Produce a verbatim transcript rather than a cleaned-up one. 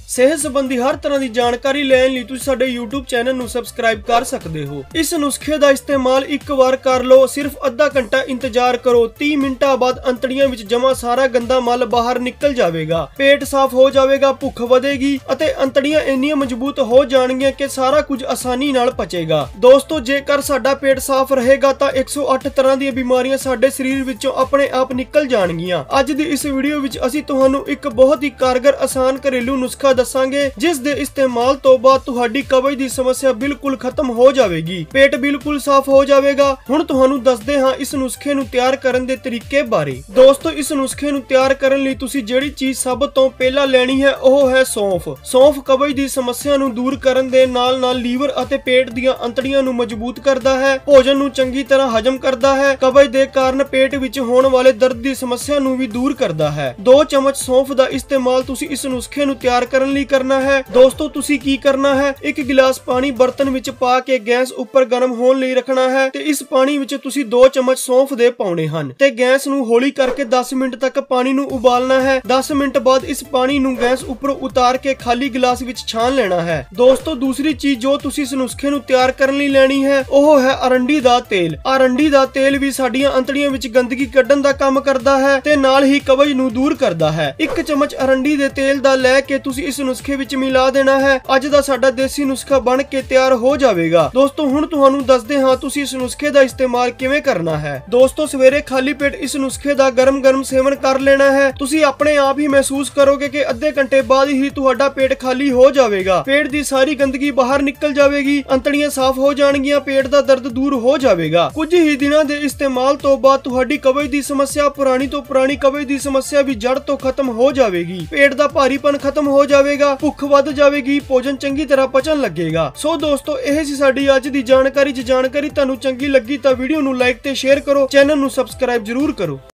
सेहत संबंधी हर तरह की जानकारी लैन लई तुसीं साडे यूट्यूब चैनल नूं सबसक्राइब कर सकते हो। इस नुस्खे का इस्तेमाल एक बार कर लो, सिर्फ अद्धा घंटा इंतजार करो, तीस मिनटां बाद अंतड़ियां विच जमा सारा गंदा मल बाहर निकल जाएगा, पेट साफ हो जाएगा, भुख वधेगी अते अंतड़ियां इन्नियां मजबूत हो जाणगियां कि सारा कुछ आसानी नाल पचेगा। दोस्तों, जेकर साडा पेट साफ रहेगा तां एक सौ अठ तरह दी बीमारियां साडे शरीर विचों अपने आप निकल जाणगियां। अज दी इस वीडियो विच असीं तुहानूं एक बहुत ही कारगर आसान घरेलू नुस्खा दसांगे जिस दे इस्तेमाल तो बाद तुहाडी कब्ज दी समस्या बिल्कुल खत्म हो जाएगी, पेट बिल्कुल साफ हो जाएगा। हुण तुहानूं दसदे हां इस नुस्खे नूं तैयार करन दे तरीके बारे। दोस्तों, इस नुस्खे नूं तैयार करन लई तुसीं जिहड़ी चीज सब तो पहला लैणी है ओह है सौंफ। सौंफ कब्ज दी समस्या नूं दूर करन दे नाल नाल लीवर अते पेट दीयां अंतड़ियां नूं मजबूत करदा है, भोजन नूं चंगी तरह हजम करदा है, कब्ज दे कारण पेट विच होण वाले दर्द दी समस्या नूं भी दूर करदा है। दो चम्मच सौंफ दा इस्तेमाल तुसीं इस नुस्खे नूं तैयार करन लई करना है। दोस्तों, तुसीं की करना है, एक गिलास पानी बर्तन विच पा के गैस उपर गर्म होण लई रखना है ते इस पानी विच तुसीं दो चम्मच सौंफ दे पाउणे हन ते गैस नूं हौली करके दस मिनट तक पानी नूं उबालना है। दस मिनट बाद इस पानी नूं गैस उपर उतार के खाली गिलास विच छान लेना है। दोस्तों, दूसरी चीज जो तुसीं इस नुस्खे नूं तैयार करन लई लैणी है ओह है अरंडी दा तेल। अरंडी दा तेल भी साडीਆਂ अंतड़ियां विच गंदगी ਕੱਢਣ ਦਾ ਕੰਮ ਕਰਦਾ ਹੈ ਤੇ ਨਾਲ ਹੀ ਕਬਜ਼ ਨੂੰ ਦੂਰ ਕਰਦਾ ਹੈ। ਇੱਕ ਚਮਚ ਅਰੰਡੀ ਦੇ ਤੇਲ ਦਾ ਲੈ ਕੇ ਤੁਸੀਂ ਇਸ ਨੁਸਖੇ ਵਿੱਚ ਮਿਲਾ ਦੇਣਾ ਹੈ। ਅੱਜ ਦਾ ਸਾਡਾ ਦੇਸੀ ਨੁਸਖਾ ਬਣ ਕੇ ਤਿਆਰ ਹੋ ਜਾਵੇਗਾ। ਦੋਸਤੋ, ਹੁਣ ਤੁਹਾਨੂੰ ਦੱਸਦੇ ਹਾਂ ਤੁਸੀਂ ਇਸ ਨੁਸਖੇ ਦਾ ਇਸਤੇਮਾਲ ਕਿਵੇਂ ਕਰਨਾ ਹੈ। ਦੋਸਤੋ, ਸਵੇਰੇ ਖਾਲੀ ਪੇਟ ਇਸ ਨੁਸਖੇ ਦਾ ਗਰਮ-ਗਰਮ ਸੇਵਨ ਕਰ ਲੈਣਾ ਹੈ। ਤੁਸੀਂ ਆਪਣੇ ਆਪ ਹੀ ਮਹਿਸੂਸ ਕਰੋਗੇ ਕਿ ਅੱਧੇ ਘੰਟੇ ਬਾਅਦ ਹੀ ਤੁਹਾਡਾ ਪੇਟ ਖਾਲੀ ਹੋ ਜਾਵੇਗਾ, ਪੇਟ ਦੀ ਸਾਰੀ ਗੰਦਗੀ ਬਾਹਰ ਨਿਕਲ ਜਾਵੇਗੀ, ਅੰਤੜੀਆਂ ਸਾਫ਼ ਹੋ ਜਾਣਗੀਆਂ, ਪੇਟ ਦਾ ਦਰਦ ਦੂਰ ਹੋ ਜਾਵੇਗਾ। ਕੁਝ ਹੀ ਦਿਨਾਂ ਦੇ ਇਸਤੇਮਾਲ ਤੋਂ ਬਾਅਦ ਤੁਹਾਡੀ ਕਬਜ਼ ਦੀ ਸਮੱਸਿਆ, ਪੁਰਾਣੀ ਤੋਂ ਪੁਰਾਣੀ ਕਬਜ਼ ਦੀ ਸਮੱਸਿਆ ਵੀ ਜੜ ਤੋਂ ਖਤਮ ਹੋ ਜਾਵੇਗੀ, ਪੇਟ ਦਾ ਭਾਰੀਪਨ ਖਤਮ ਹੋ ਜਾਵੇਗਾ, ਭੁੱਖ ਵੱਧ ਜਾਵੇਗੀ, ਭੋਜਨ ਚੰਗੀ ਤਰ੍ਹਾਂ ਪਚਣ ਲੱਗੇਗਾ। ਸੋ ਦੋਸਤੋ, ਇਹ ਸੀ ਸਾਡੀ ਅੱਜ ਦੀ ਜਾਣਕਾਰੀ। ਜੇ ਜਾਣਕਾਰੀ ਤੁਹਾਨੂੰ ਚੰਗੀ ਲੱਗੀ ਤਾਂ ਵੀਡੀਓ ਨੂੰ ਲਾਈਕ ਤੇ ਸ਼ੇਅਰ ਕਰੋ, ਚੈਨਲ ਨੂੰ ਸਬਸਕ੍ਰਾਈਬ ਜ਼ਰੂਰ ਕਰੋ।